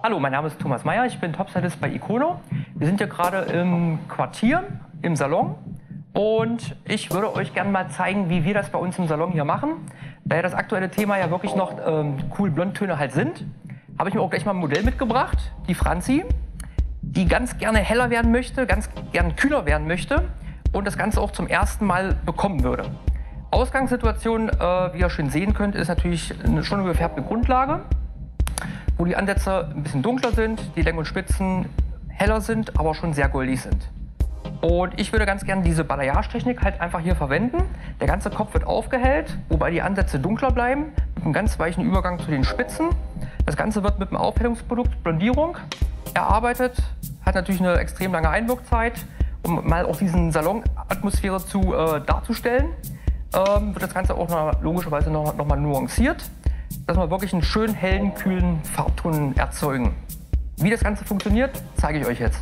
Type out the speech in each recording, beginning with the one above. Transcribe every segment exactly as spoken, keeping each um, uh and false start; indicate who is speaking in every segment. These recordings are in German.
Speaker 1: Hallo, mein Name ist Thomas Meyer, ich bin Topstylist bei Icono. Wir sind hier gerade im Quartier, im Salon. Und ich würde euch gerne mal zeigen, wie wir das bei uns im Salon hier machen. Da ja das aktuelle Thema ja wirklich noch ähm, cool Blondtöne halt sind, habe ich mir auch gleich mal ein Modell mitgebracht, die Franzi, die ganz gerne heller werden möchte, ganz gerne kühler werden möchte und das Ganze auch zum ersten Mal bekommen würde. Ausgangssituation, äh, wie ihr schön sehen könnt, ist natürlich eine schon eine gefärbte Grundlage, wo die Ansätze ein bisschen dunkler sind, die Längen und Spitzen heller sind, aber schon sehr goldig sind. Und ich würde ganz gerne diese Balayage-Technik halt einfach hier verwenden. Der ganze Kopf wird aufgehellt, wobei die Ansätze dunkler bleiben, mit einem ganz weichen Übergang zu den Spitzen. Das Ganze wird mit einem Aufhellungsprodukt Blondierung erarbeitet, hat natürlich eine extrem lange Einwirkzeit, um mal auch diesen Salon-Atmosphäre zu äh, darzustellen. Ähm, wird das Ganze auch noch, logischerweise noch, noch mal nuanciert, dass wir wirklich einen schönen, hellen, kühlen Farbton erzeugen. Wie das Ganze funktioniert, zeige ich euch jetzt.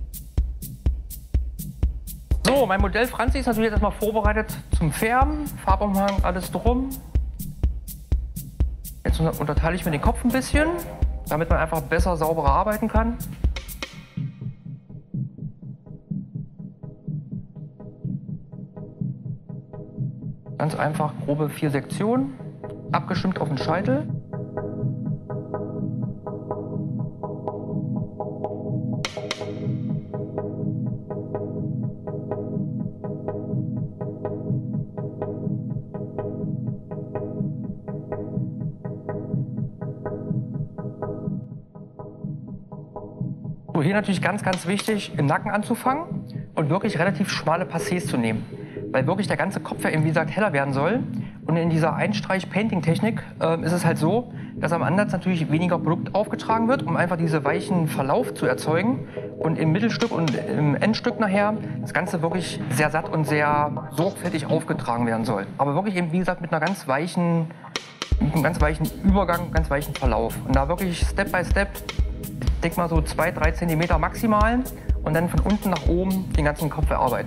Speaker 1: So, mein Modell Franzi ist natürlich jetzt erstmal vorbereitet zum Färben, Farbumhang, alles drum. Jetzt unterteile ich mir den Kopf ein bisschen, damit man einfach besser, sauberer arbeiten kann. Ganz einfach grobe vier Sektionen, abgestimmt auf den Scheitel. So, hier natürlich ganz, ganz wichtig, im Nacken anzufangen und wirklich relativ schmale Passés zu nehmen. Weil wirklich der ganze Kopf ja eben, wie gesagt, heller werden soll. Und in dieser Einstreich-Painting-Technik äh, ist es halt so, dass am Ansatz natürlich weniger Produkt aufgetragen wird, um einfach diesen weichen Verlauf zu erzeugen. Und im Mittelstück und im Endstück nachher das Ganze wirklich sehr satt und sehr sorgfältig aufgetragen werden soll. Aber wirklich eben, wie gesagt, mit einer ganz weichen, mit einem ganz weichen Übergang, ganz weichen Verlauf. Und da wirklich Step by Step, ich denke mal so zwei, drei Zentimeter maximal und dann von unten nach oben den ganzen Kopf erarbeiten.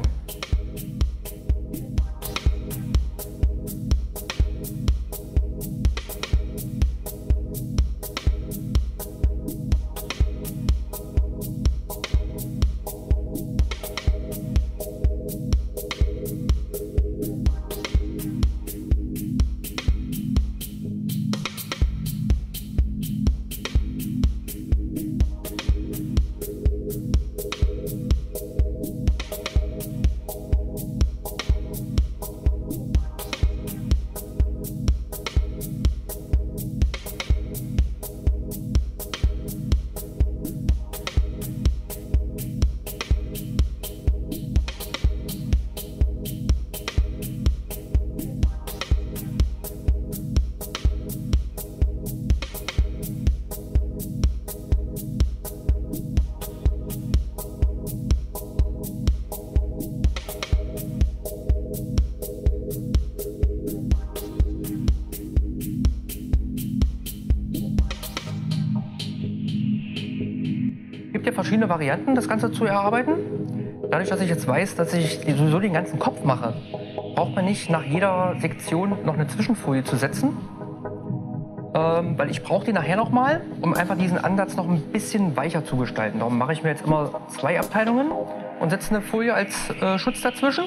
Speaker 1: Es gibt ja verschiedene Varianten, das Ganze zu erarbeiten. Dadurch, dass ich jetzt weiß, dass ich sowieso den ganzen Kopf mache, braucht man nicht nach jeder Sektion noch eine Zwischenfolie zu setzen. Ähm, weil ich brauche die nachher nochmal, um einfach diesen Ansatz noch ein bisschen weicher zu gestalten. Darum mache ich mir jetzt immer zwei Abteilungen und setze eine Folie als äh, Schutz dazwischen.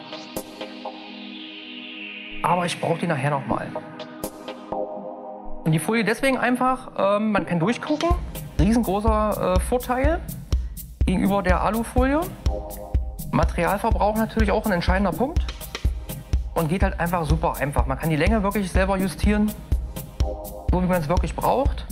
Speaker 1: Aber ich brauche die nachher nochmal. Und die Folie deswegen einfach, ähm, man kann durchgucken. Riesengroßer äh, Vorteil gegenüber der Alufolie. Materialverbrauch natürlich auch ein entscheidender Punkt. Und geht halt einfach super einfach. Man kann die Länge wirklich selber justieren, so wie man es wirklich braucht.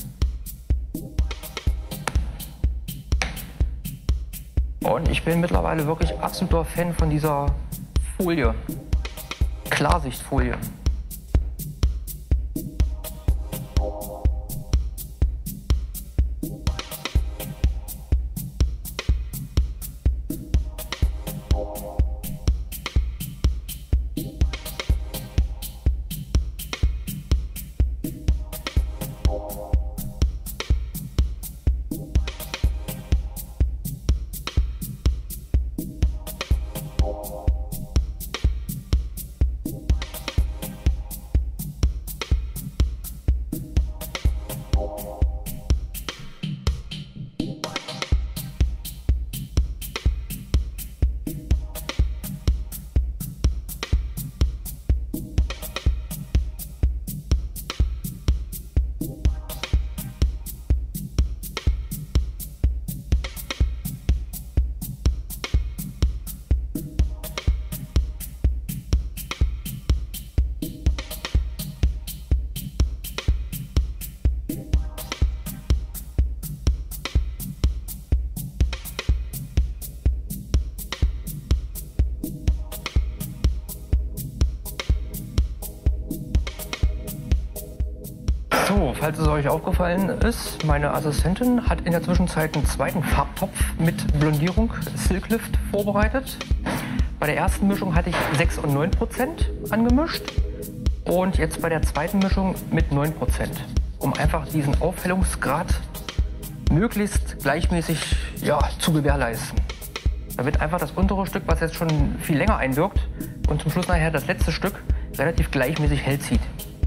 Speaker 1: Und ich bin mittlerweile wirklich absoluter Fan von dieser Folie. Klarsichtfolie. So, falls es euch aufgefallen ist, meine Assistentin hat in der Zwischenzeit einen zweiten Farbtopf mit Blondierung Silk Lift vorbereitet. Bei der ersten Mischung hatte ich sechs und neun Prozent angemischt und jetzt bei der zweiten Mischung mit neun Prozent, um einfach diesen Aufhellungsgrad möglichst gleichmäßig ja, zu gewährleisten. Damit einfach das untere Stück, was jetzt schon viel länger einwirkt und zum Schluss nachher das letzte Stück relativ gleichmäßig hell zieht.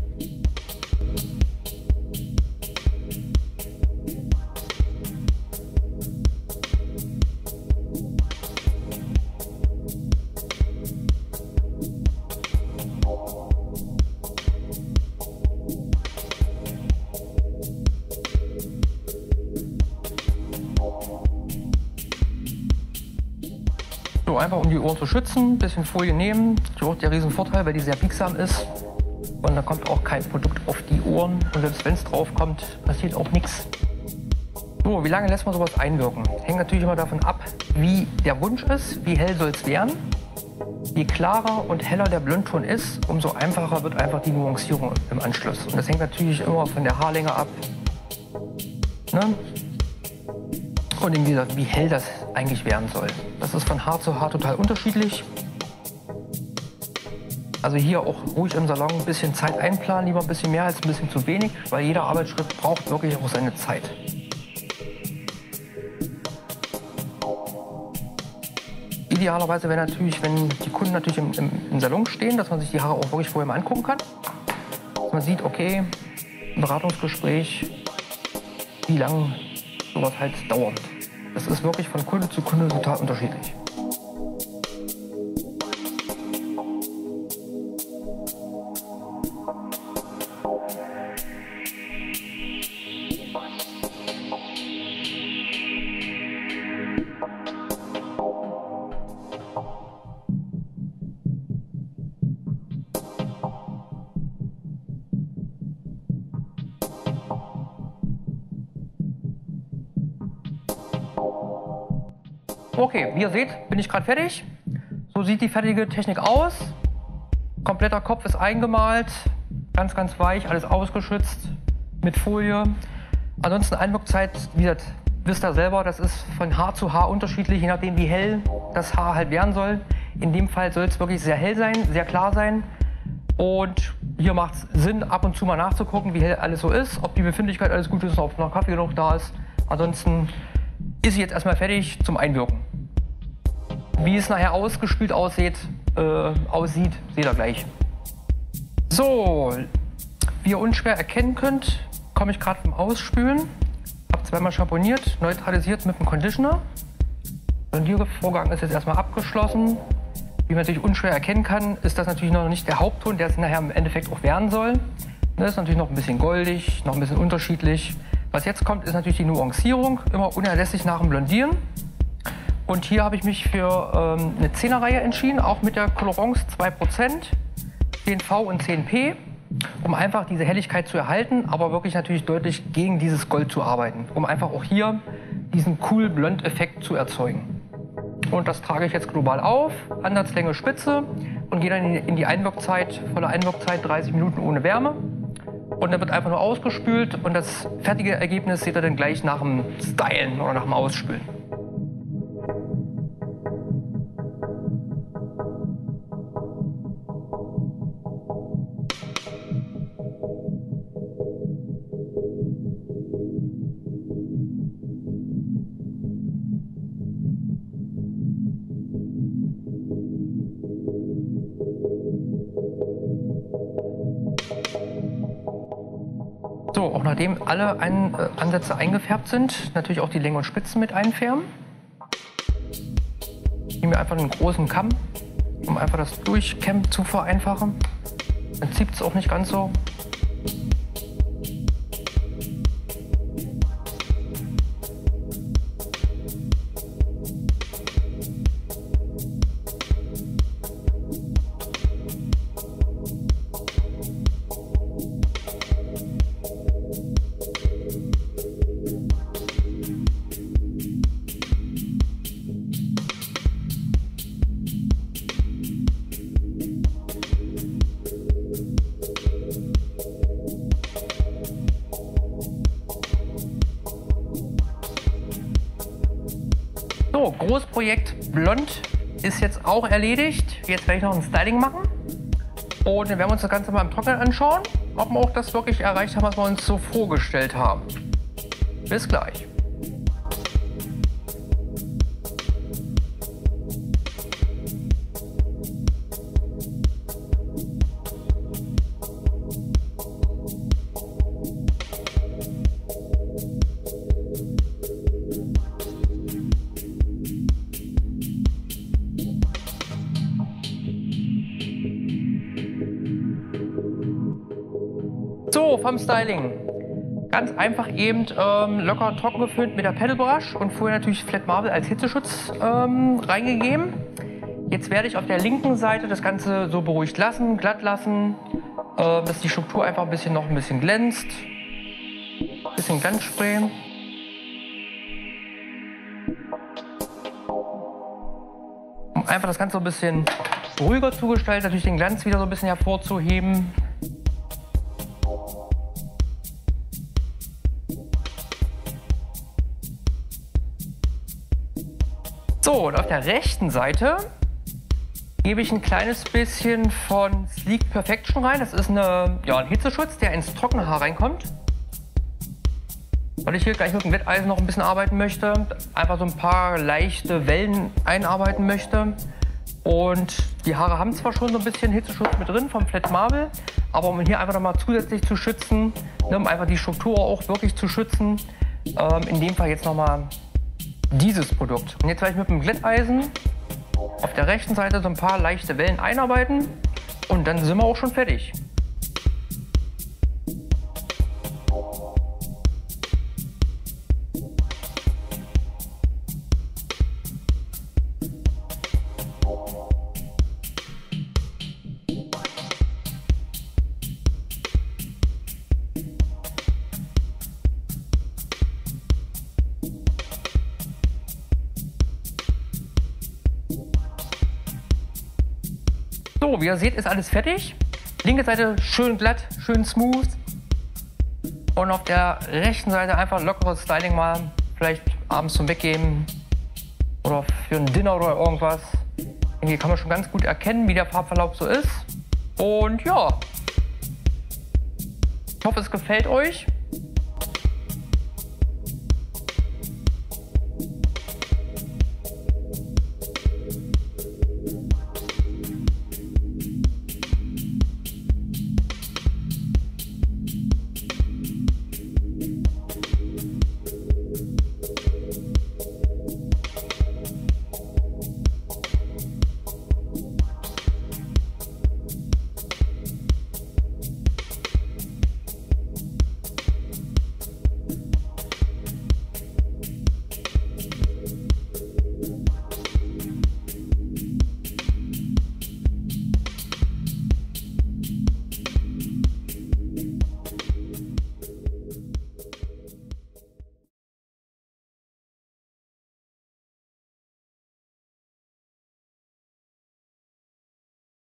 Speaker 1: So, einfach um die Ohren zu schützen, ein bisschen Folie nehmen. Das ist auch der riesen Vorteil, weil die sehr biegsam ist. Und da kommt auch kein Produkt auf die Ohren. Und selbst wenn es drauf kommt, passiert auch nichts. So, wie lange lässt man sowas einwirken? Hängt natürlich immer davon ab, wie der Wunsch ist, wie hell soll es werden. Je klarer und heller der Blondton ist, umso einfacher wird einfach die Nuancierung im Anschluss. Und das hängt natürlich immer von der Haarlänge ab. Ne? Und wie gesagt, wie hell das eigentlich werden soll. Das ist von Haar zu Haar total unterschiedlich. Also hier auch ruhig im Salon ein bisschen Zeit einplanen, lieber ein bisschen mehr als ein bisschen zu wenig, weil jeder Arbeitsschritt braucht wirklich auch seine Zeit. Idealerweise wäre natürlich, wenn die Kunden natürlich im, im, im Salon stehen, dass man sich die Haare auch wirklich vorher mal angucken kann. Dass man sieht, okay, ein Beratungsgespräch, wie lange sowas halt dauert. Das ist wirklich von Kunde zu Kunde total unterschiedlich. Okay, wie ihr seht, bin ich gerade fertig. So sieht die fertige Technik aus. Kompletter Kopf ist eingemalt, ganz, ganz weich, alles ausgeschützt mit Folie. Ansonsten Einwirkzeit, wie gesagt, wisst ihr selber, das ist von Haar zu Haar unterschiedlich, je nachdem wie hell das Haar halt werden soll. In dem Fall soll es wirklich sehr hell sein, sehr klar sein. Und hier macht es Sinn, ab und zu mal nachzugucken, wie hell alles so ist, ob die Befindlichkeit alles gut ist, ob noch Kaffee genug da ist. Ansonsten ist sie jetzt erstmal fertig zum Einwirken. Wie es nachher ausgespült aussieht, äh, aussieht, seht ihr gleich. So, wie ihr unschwer erkennen könnt, komme ich gerade vom Ausspülen. Habe zweimal schamponiert, neutralisiert mit dem Conditioner. Der Blondiervorgang ist jetzt erstmal abgeschlossen. Wie man natürlich unschwer erkennen kann, ist das natürlich noch nicht der Hauptton, der es nachher im Endeffekt auch werden soll. Das ist natürlich noch ein bisschen goldig, noch ein bisschen unterschiedlich. Was jetzt kommt, ist natürlich die Nuancierung, immer unerlässlich nach dem Blondieren. Und hier habe ich mich für ähm, eine Zehner-Reihe entschieden, auch mit der Colorance zwei Prozent, zehn V und zehn P, um einfach diese Helligkeit zu erhalten, aber wirklich natürlich deutlich gegen dieses Gold zu arbeiten, um einfach auch hier diesen cool Blond-Effekt zu erzeugen. Und das trage ich jetzt global auf, Ansatzlänge Spitze und gehe dann in die Einwirkzeit, volle Einwirkzeit, dreißig Minuten ohne Wärme. Und dann wird einfach nur ausgespült und das fertige Ergebnis seht ihr dann gleich nach dem Stylen oder nach dem Ausspülen. So, auch nachdem alle Ein äh, Ansätze eingefärbt sind, natürlich auch die Längen und Spitzen mit einfärben. Ich nehme einfach einen großen Kamm, um einfach das Durchkämmen zu vereinfachen. Dann zieht es auch nicht ganz so. Großprojekt Blond ist jetzt auch erledigt. Jetzt werde ich noch ein Styling machen. Und dann werden wir uns das Ganze mal im Trocknen anschauen, ob wir auch das wirklich erreicht haben, was wir uns so vorgestellt haben. Bis gleich. So, vom Styling. Ganz einfach eben ähm, locker trocken geföhnt mit der Paddle Brush und vorher natürlich Flat Marble als Hitzeschutz ähm, reingegeben. Jetzt werde ich auf der linken Seite das Ganze so beruhigt lassen, glatt lassen, äh, dass die Struktur einfach ein bisschen noch ein bisschen glänzt. Ein bisschen Glanzspray. Um einfach das Ganze so ein bisschen ruhiger zu gestalten, natürlich den Glanz wieder so ein bisschen hervorzuheben. So, und auf der rechten Seite gebe ich ein kleines bisschen von Sleek Perfection rein. Das ist eine, ja, ein Hitzeschutz, der ins trockene Haar reinkommt. Weil ich hier gleich mit dem Glätteisen noch ein bisschen arbeiten möchte. Einfach so ein paar leichte Wellen einarbeiten möchte. Und die Haare haben zwar schon so ein bisschen Hitzeschutz mit drin vom Flat Marble, aber um hier einfach nochmal zusätzlich zu schützen, ne, um einfach die Struktur auch wirklich zu schützen, ähm, in dem Fall jetzt nochmal dieses Produkt. Und jetzt werde ich mit dem Glätteisen auf der rechten Seite so ein paar leichte Wellen einarbeiten und dann sind wir auch schon fertig. So, wie ihr seht, ist alles fertig. Linke Seite schön glatt, schön smooth. Und auf der rechten Seite einfach lockeres Styling mal. Vielleicht abends zum Weggehen oder für ein Dinner oder irgendwas. Hier kann man schon ganz gut erkennen, wie der Farbverlauf so ist. Und ja, ich hoffe, es gefällt euch.